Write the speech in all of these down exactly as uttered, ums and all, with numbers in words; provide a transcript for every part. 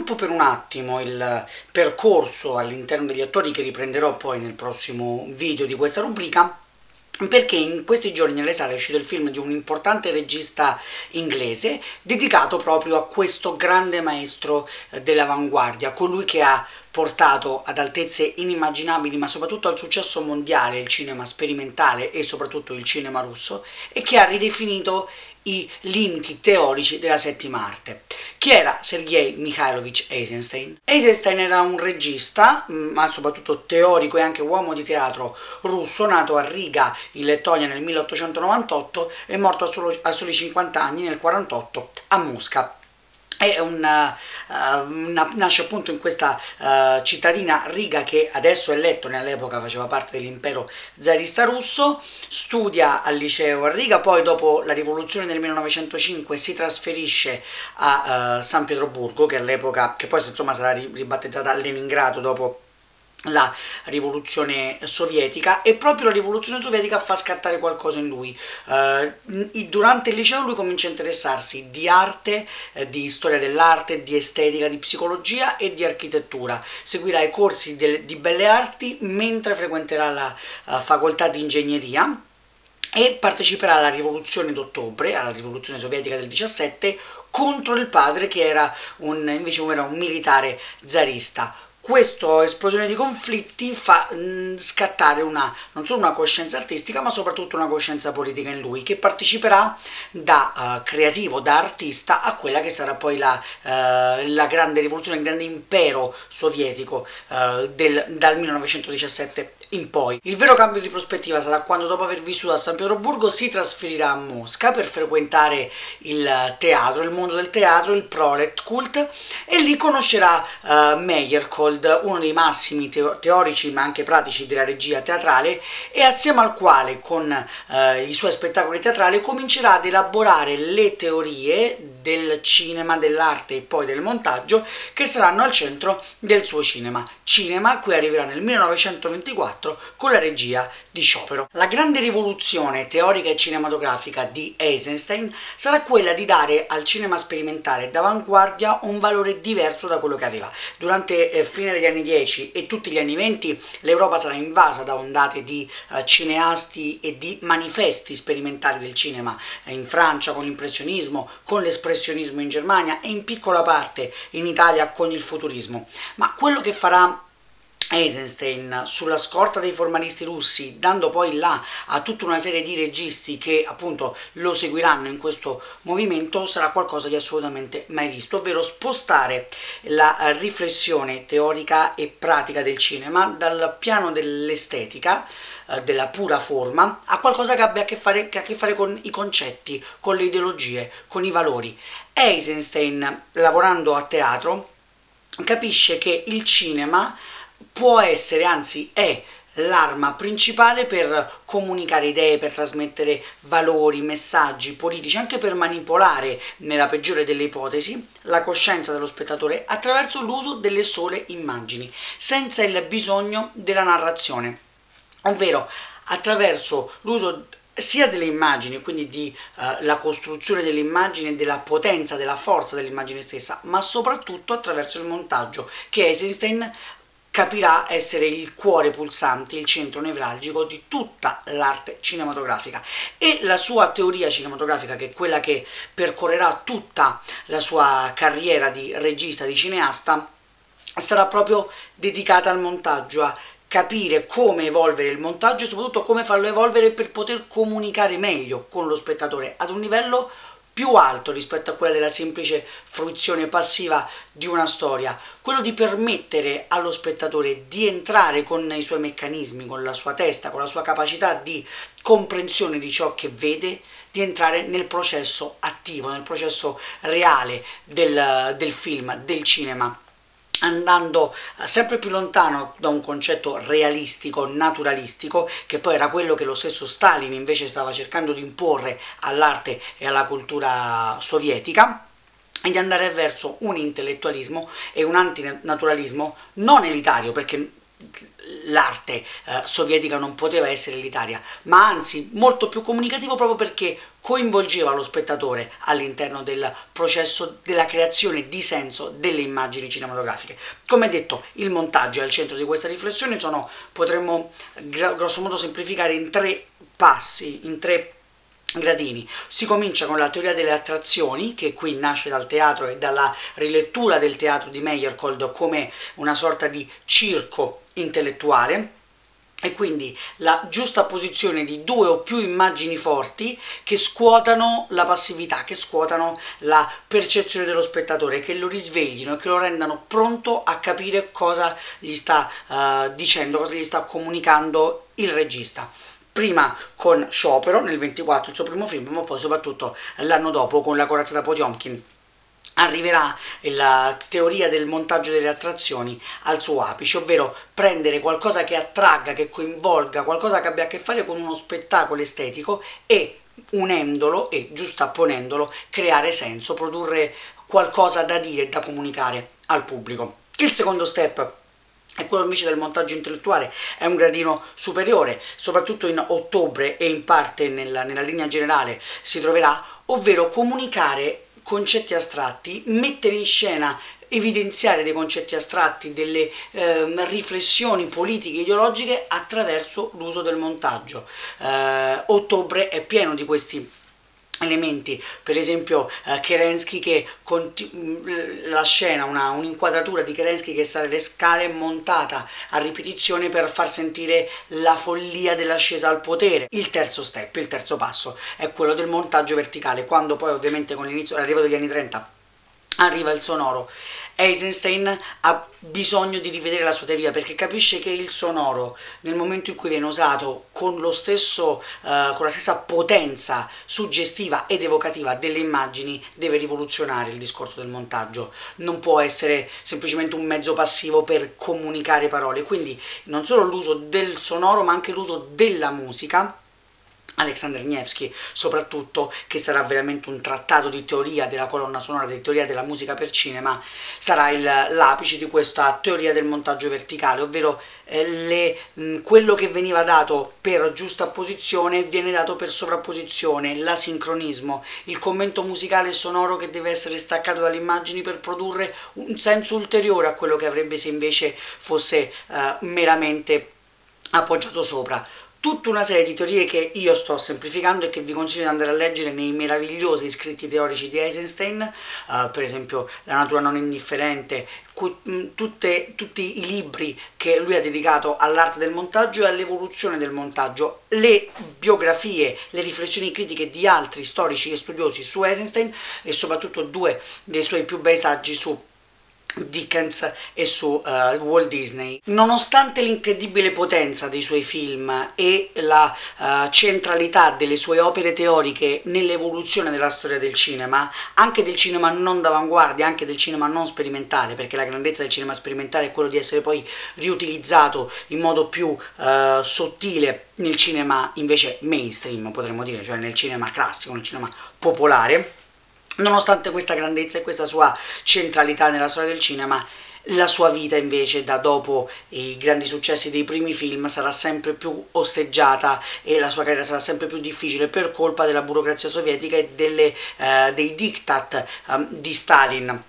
interrompo per un attimo il percorso all'interno degli attori che riprenderò poi nel prossimo video di questa rubrica, perché in questi giorni nelle sale è uscito il film di un importante regista inglese dedicato proprio a questo grande maestro eh, dell'avanguardia, colui che ha portato ad altezze inimmaginabili, ma soprattutto al successo mondiale, il cinema sperimentale e soprattutto il cinema russo, e che ha ridefinito i limiti teorici della settima arte. Chi era Sergei Mikhailovich Eisenstein? Eisenstein era un regista, ma soprattutto teorico e anche uomo di teatro russo, nato a Riga in Lettonia nel milleottocentonovantotto e morto a, solo, a soli cinquanta anni nel quarantotto a Mosca. È una, uh, una, nasce appunto in questa uh, cittadina Riga, che adesso è Lettonia, all'epoca faceva parte dell'impero zarista russo. Studia al liceo a Riga, poi dopo la rivoluzione del millenovecentocinque si trasferisce a uh, San Pietroburgo, che all'epoca, che poi insomma sarà ribattezzata Leningrado dopo la rivoluzione sovietica, e proprio la rivoluzione sovietica fa scattare qualcosa in lui. Uh, durante il liceo lui comincia a interessarsi di arte, eh, di storia dell'arte, di estetica, di psicologia e di architettura. Seguirà i corsi del, di belle arti mentre frequenterà la uh, facoltà di ingegneria e parteciperà alla rivoluzione d'ottobre, alla rivoluzione sovietica del diciassette, contro il padre, che era un, invece era un militare zarista. Questa esplosione di conflitti fa mh, scattare una, non solo una coscienza artistica, ma soprattutto una coscienza politica in lui, che parteciperà da uh, creativo, da artista, a quella che sarà poi la, uh, la grande rivoluzione, il grande impero sovietico uh, del, dal millenovecentodiciassette in poi. Il vero cambio di prospettiva sarà quando, dopo aver vissuto a San Pietroburgo, si trasferirà a Mosca per frequentare il teatro, il mondo del teatro, il Prolet Cult, e lì conoscerà uh, Meyerhold, uno dei massimi teo- teorici ma anche pratici della regia teatrale, e assieme al quale, con eh, i suoi spettacoli teatrali, comincerà ad elaborare le teorie del cinema, dell'arte e poi del montaggio, che saranno al centro del suo cinema. Cinema a cui arriverà nel millenovecentoventiquattro con la regia di Sciopero. La grande rivoluzione teorica e cinematografica di Eisenstein sarà quella di dare al cinema sperimentale d'avanguardia un valore diverso da quello che aveva. Durante eh, fine degli anni dieci e tutti gli anni venti l'Europa sarà invasa da ondate di uh, cineasti e di manifesti sperimentali del cinema, eh, in Francia con l'impressionismo, con l'espressionismo in Germania e in piccola parte in Italia con il futurismo. Ma quello che farà Eisenstein sulla scorta dei formalisti russi, dando poi là a tutta una serie di registi che appunto lo seguiranno in questo movimento, sarà qualcosa di assolutamente mai visto, ovvero spostare la riflessione teorica e pratica del cinema dal piano dell'estetica, eh, della pura forma, a qualcosa che abbia a che fare, che ha a che fare con i concetti, con le ideologie, con i valori. Eisenstein, lavorando a teatro, capisce che il cinema può essere, anzi è, l'arma principale per comunicare idee, per trasmettere valori, messaggi politici, anche per manipolare, nella peggiore delle ipotesi, la coscienza dello spettatore attraverso l'uso delle sole immagini, senza il bisogno della narrazione, ovvero attraverso l'uso sia delle immagini, quindi di uh, la costruzione delle immagini, della potenza, della forza dell'immagine stessa, ma soprattutto attraverso il montaggio, che Eisenstein capirà essere il cuore pulsante, il centro nevralgico di tutta l'arte cinematografica. E la sua teoria cinematografica, che è quella che percorrerà tutta la sua carriera di regista, di cineasta, sarà proprio dedicata al montaggio, a capire come evolvere il montaggio e soprattutto come farlo evolvere per poter comunicare meglio con lo spettatore ad un livello più alto rispetto a quella della semplice fruizione passiva di una storia, quello di permettere allo spettatore di entrare con i suoi meccanismi, con la sua testa, con la sua capacità di comprensione di ciò che vede, di entrare nel processo attivo, nel processo reale del, del film, del cinema, andando sempre più lontano da un concetto realistico, naturalistico, che poi era quello che lo stesso Stalin invece stava cercando di imporre all'arte e alla cultura sovietica, e di andare verso un intellettualismo e un antinaturalismo non elitario, perché l'arte eh, sovietica non poteva essere l'Italia, ma anzi molto più comunicativo proprio perché coinvolgeva lo spettatore all'interno del processo della creazione di senso delle immagini cinematografiche. Come detto, il montaggio è al centro di questa riflessione, sono, potremmo grosso modo semplificare in tre passi, in tre gradini. Si comincia con la teoria delle attrazioni, che qui nasce dal teatro e dalla rilettura del teatro di Meyerhold come una sorta di circo intellettuale, e quindi la giusta posizione di due o più immagini forti che scuotano la passività, che scuotano la percezione dello spettatore, che lo risveglino e che lo rendano pronto a capire cosa gli sta uh, dicendo, cosa gli sta comunicando il regista. Prima con Sciopero nel ventiquattro, il suo primo film, ma poi soprattutto l'anno dopo con La corazza da Potemkin arriverà la teoria del montaggio delle attrazioni al suo apice, ovvero prendere qualcosa che attragga, che coinvolga, qualcosa che abbia a che fare con uno spettacolo estetico e unendolo e giustapponendolo creare senso, produrre qualcosa da dire, da comunicare al pubblico. Il secondo step e quello invece del montaggio intellettuale è un gradino superiore, soprattutto in ottobre e in parte nella, nella linea generale si troverà, ovvero comunicare concetti astratti, mettere in scena, evidenziare dei concetti astratti, delle eh, riflessioni politiche, ideologiche attraverso l'uso del montaggio. Eh, ottobre è pieno di questi elementi, per esempio eh, Kerensky che la scena, una, un'inquadratura di Kerensky che sale le scale montata a ripetizione per far sentire la follia dell'ascesa al potere. Il terzo step, il terzo passo è quello del montaggio verticale, quando poi ovviamente con l'inizio, l'arrivo degli anni trenta arriva il sonoro. Eisenstein ha bisogno di rivedere la sua teoria perché capisce che il sonoro, nel momento in cui viene usato con, lo stesso, uh, con la stessa potenza suggestiva ed evocativa delle immagini, deve rivoluzionare il discorso del montaggio. Non può essere semplicemente un mezzo passivo per comunicare parole. Quindi non solo l'uso del sonoro, ma anche l'uso della musica. Alexander Nevsky, soprattutto, che sarà veramente un trattato di teoria della colonna sonora, di teoria della musica per cinema, sarà il, l'apice di questa teoria del montaggio verticale, ovvero eh, le, mh, quello che veniva dato per giustapposizione viene dato per sovrapposizione, l'asincronismo, il commento musicale e sonoro che deve essere staccato dalle immagini per produrre un senso ulteriore a quello che avrebbe se invece fosse eh, meramente appoggiato sopra. Tutta una serie di teorie che io sto semplificando e che vi consiglio di andare a leggere nei meravigliosi scritti teorici di Eisenstein, uh, per esempio La natura non indifferente, cu- mh, tutte, tutti i libri che lui ha dedicato all'arte del montaggio e all'evoluzione del montaggio, le biografie, le riflessioni critiche di altri storici e studiosi su Eisenstein e soprattutto due dei suoi più bei saggi su Dickens e su uh, Walt Disney. Nonostante l'incredibile potenza dei suoi film e la uh, centralità delle sue opere teoriche nell'evoluzione della storia del cinema, anche del cinema non d'avanguardia, anche del cinema non sperimentale, perché la grandezza del cinema sperimentale è quello di essere poi riutilizzato in modo più uh, sottile nel cinema invece mainstream, potremmo dire, cioè nel cinema classico, nel cinema popolare. Nonostante questa grandezza e questa sua centralità nella storia del cinema, la sua vita invece, da dopo i grandi successi dei primi film, sarà sempre più osteggiata e la sua carriera sarà sempre più difficile per colpa della burocrazia sovietica e delle, eh, dei diktat um, di Stalin.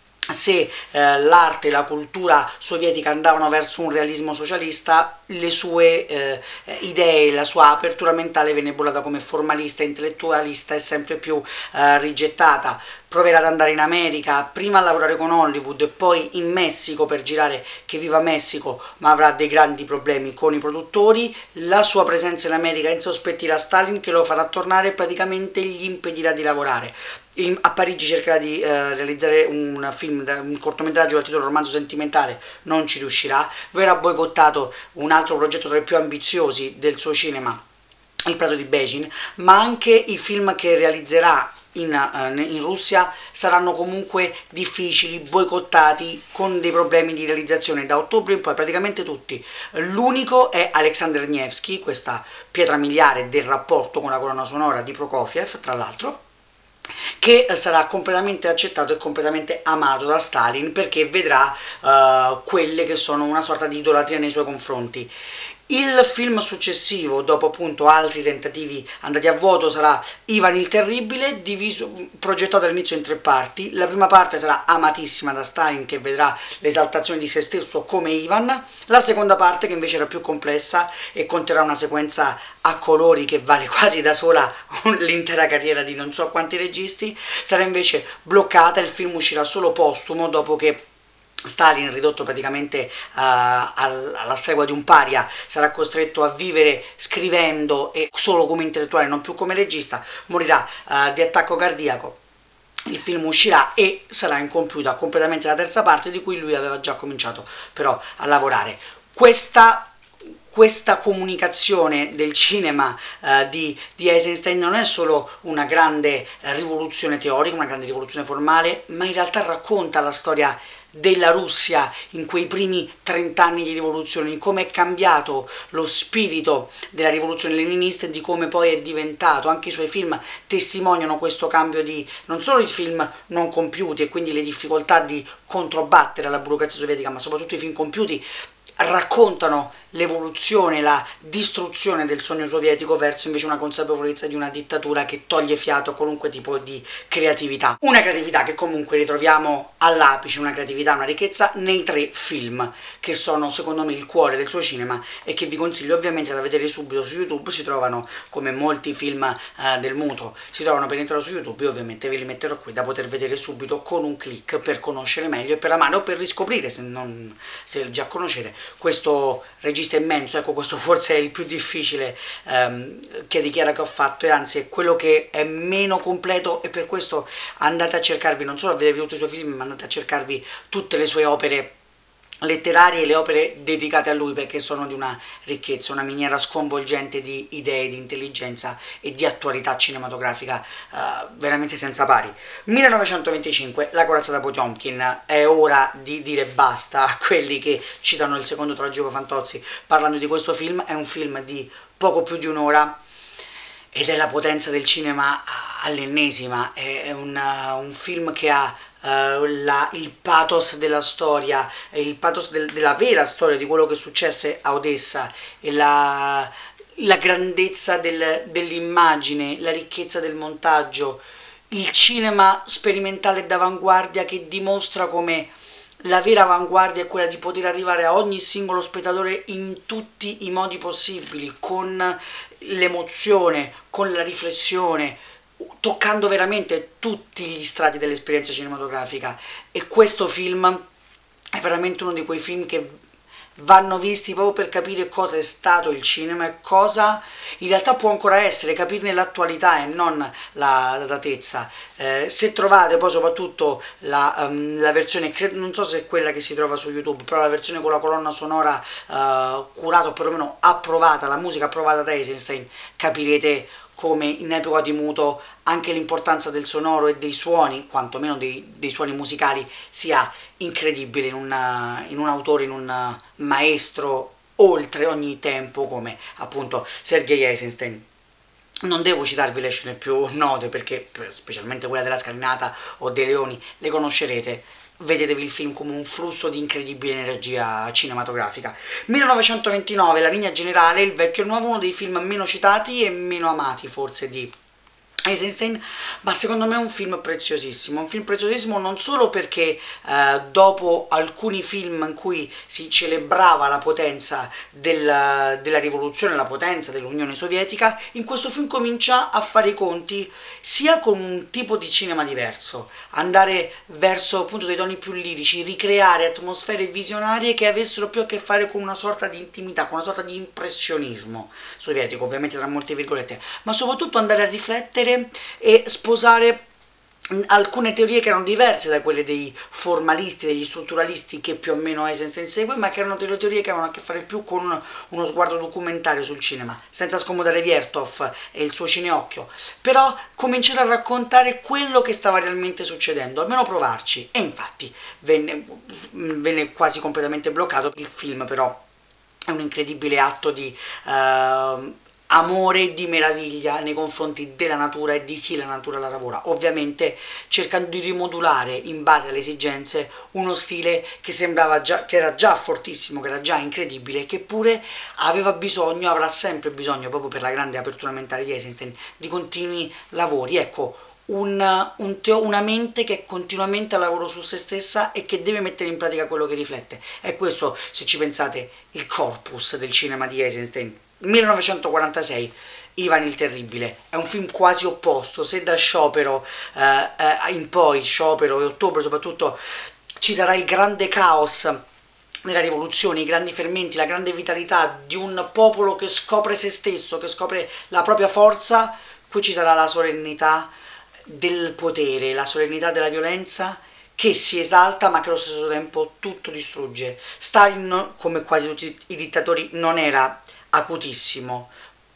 Se eh, l'arte e la cultura sovietica andavano verso un realismo socialista, le sue eh, idee, la sua apertura mentale venne bollata come formalista, intellettualista e sempre più eh, rigettata. Proverà ad andare in America, prima a lavorare con Hollywood e poi in Messico per girare Che viva Messico, ma avrà dei grandi problemi con i produttori. La sua presenza in America insospettirà Stalin, che lo farà tornare e praticamente gli impedirà di lavorare. In, a Parigi cercherà di eh, realizzare un film, un cortometraggio dal titolo Romanzo sentimentale, non ci riuscirà. Verrà boicottato un altro progetto tra i più ambiziosi del suo cinema, Il Prato di Beijing, ma anche i film che realizzerà in, uh, in Russia saranno comunque difficili, boicottati, con dei problemi di realizzazione da ottobre in poi, praticamente tutti. L'unico è Alexander Nevsky, questa pietra miliare del rapporto con la colonna sonora di Prokofiev, tra l'altro, che sarà completamente accettato e completamente amato da Stalin, perché vedrà uh, quelle che sono una sorta di idolatria nei suoi confronti. Il film successivo, dopo appunto altri tentativi andati a vuoto, sarà Ivan il Terribile, diviso, progettato all'inizio in tre parti. La prima parte sarà amatissima da Stalin, che vedrà l'esaltazione di se stesso come Ivan. La seconda parte, che invece era più complessa e conterrà una sequenza a colori che vale quasi da sola l'intera carriera di non so quanti registi, sarà invece bloccata. Il film uscirà solo postumo, dopo che Stalin, ridotto praticamente uh, alla stregua di un paria, sarà costretto a vivere scrivendo e solo come intellettuale, non più come regista, morirà uh, di attacco cardiaco. Il film uscirà e sarà incompiuta completamente la terza parte, di cui lui aveva già cominciato però a lavorare. Questa questa comunicazione del cinema uh, di, di Eisenstein non è solo una grande uh, rivoluzione teorica, una grande rivoluzione formale, ma in realtà racconta la storia della Russia in quei primi trent'anni di rivoluzione, di come è cambiato lo spirito della rivoluzione leninista e di come poi è diventato. Anche i suoi film testimoniano questo cambio di, non solo i film non compiuti e quindi le difficoltà di controbattere alla burocrazia sovietica, ma soprattutto i film compiuti raccontano l'evoluzione, la distruzione del sogno sovietico verso invece una consapevolezza di una dittatura che toglie fiato a qualunque tipo di creatività. Una creatività che comunque ritroviamo all'apice, una creatività, una ricchezza nei tre film che sono secondo me il cuore del suo cinema e che vi consiglio ovviamente da vedere subito su YouTube. Si trovano, come molti film eh, del muto, si trovano per entrare su YouTube e ovviamente ve li metterò qui da poter vedere subito con un click, per conoscere meglio e per amare o per riscoprire, se non se già conoscete, questo regista immenso. Ecco, questo forse è il più difficile ehm, che dichiara che ho fatto, e anzi è quello che è meno completo, e per questo andate a cercarvi, non solo a vedere tutti i suoi film, ma andate a cercarvi tutte le sue opere letterarie e le opere dedicate a lui, perché sono di una ricchezza, una miniera sconvolgente di idee, di intelligenza e di attualità cinematografica uh, veramente senza pari. millenovecentoventicinque, La corazza da Potemkin. È ora di dire basta a quelli che citano il secondo tragico Fantozzi parlando di questo film. È un film di poco più di un'ora ed è la potenza del cinema all'ennesima. È un, uh, un film che ha Uh, la, il pathos della storia, il pathos del, della vera storia di quello che successe a Odessa, e la, la grandezza del, dell'immagine, la ricchezza del montaggio, il cinema sperimentale d'avanguardia che dimostra come la vera avanguardia è quella di poter arrivare a ogni singolo spettatore in tutti i modi possibili, con l'emozione, con la riflessione, toccando veramente tutti gli strati dell'esperienza cinematografica. E questo film è veramente uno di quei film che vanno visti proprio per capire cosa è stato il cinema e cosa in realtà può ancora essere, capirne l'attualità e non la datatezza. Eh, se trovate poi soprattutto la, um, la versione, non so se è quella che si trova su YouTube, però la versione con la colonna sonora uh, curata o perlomeno approvata, la musica approvata da Eisenstein, capirete come in epoca di muto anche l'importanza del sonoro e dei suoni, quantomeno dei, dei suoni musicali, sia incredibile in, una, in un autore, in un maestro oltre ogni tempo come appunto Sergei Eisenstein. Non devo citarvi le scene più note, perché specialmente quella della scalinata o dei leoni le conoscerete. Vedetevi il film come un flusso di incredibile energia cinematografica. millenovecentoventinove, La linea generale, Il vecchio e il nuovo, uno dei film meno citati e meno amati forse di Eisenstein, ma secondo me è un film preziosissimo, un film preziosissimo non solo perché eh, dopo alcuni film in cui si celebrava la potenza del, della rivoluzione, la potenza dell'Unione Sovietica, in questo film comincia a fare i conti sia con un tipo di cinema diverso, andare verso appunto dei toni più lirici, ricreare atmosfere visionarie che avessero più a che fare con una sorta di intimità, con una sorta di impressionismo sovietico, ovviamente tra molte virgolette, ma soprattutto andare a riflettere e sposare alcune teorie che erano diverse da quelle dei formalisti, degli strutturalisti che più o meno Eisenstein segue, ma che erano delle teorie che avevano a che fare più con uno sguardo documentario sul cinema, senza scomodare Vertov e il suo cineocchio, però cominciare a raccontare quello che stava realmente succedendo, almeno provarci. E infatti venne, venne quasi completamente bloccato. Il film però è un incredibile atto di uh, amore di meraviglia nei confronti della natura e di chi la natura la lavora, ovviamente cercando di rimodulare in base alle esigenze uno stile che sembrava già, che era già fortissimo, che era già incredibile, che pure aveva bisogno, avrà sempre bisogno, proprio per la grande apertura mentale di Eisenstein, di continui lavori. Ecco, un, un teo, una mente che è continuamente a lavoro su se stessa e che deve mettere in pratica quello che riflette. È questo, se ci pensate, il corpus del cinema di Eisenstein. millenovecentoquarantasei, Ivan il Terribile, è un film quasi opposto. Se da Sciopero eh, eh, in poi, Sciopero e Ottobre soprattutto, ci sarà il grande caos nella rivoluzione, i grandi fermenti, la grande vitalità di un popolo che scopre se stesso, che scopre la propria forza, qui ci sarà la solennità del potere, la solennità della violenza che si esalta ma che allo stesso tempo tutto distrugge. Stalin, come quasi tutti i dittatori, non era acutissimo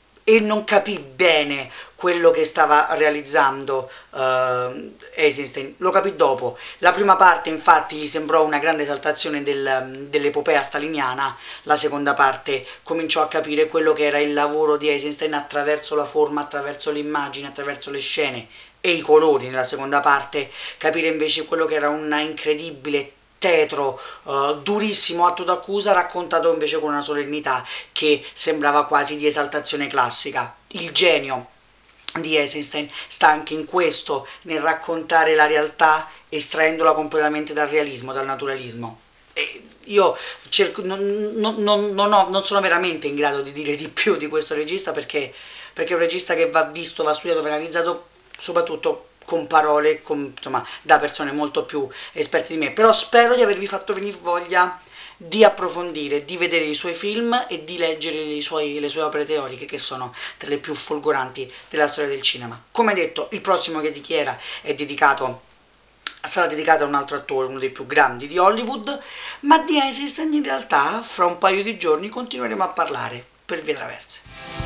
e non capì bene quello che stava realizzando uh, Eisenstein, lo capì dopo. La prima parte infatti gli sembrò una grande esaltazione del, dell'epopea staliniana, la seconda parte cominciò a capire quello che era il lavoro di Eisenstein attraverso la forma, attraverso l'immagine, attraverso le scene e i colori. Nella seconda parte capire invece quello che era una incredibile tetro, uh, durissimo atto d'accusa, raccontato invece con una solennità che sembrava quasi di esaltazione classica. Il genio di Eisenstein sta anche in questo, nel raccontare la realtà estraendola completamente dal realismo, dal naturalismo. E io cerco, non, non, non, non, ho, non sono veramente in grado di dire di più di questo regista, perché, perché è un regista che va visto, va studiato, va analizzato soprattutto con parole, con, insomma, da persone molto più esperte di me. Però spero di avervi fatto venire voglia di approfondire, di vedere i suoi film e di leggere i suoi, le sue opere teoriche, che sono tra le più folgoranti della storia del cinema. Come detto, il prossimo Che di chi era è dedicato, sarà dedicato a un altro attore, uno dei più grandi di Hollywood, ma di Eisenstein in realtà fra un paio di giorni continueremo a parlare per vie traverse.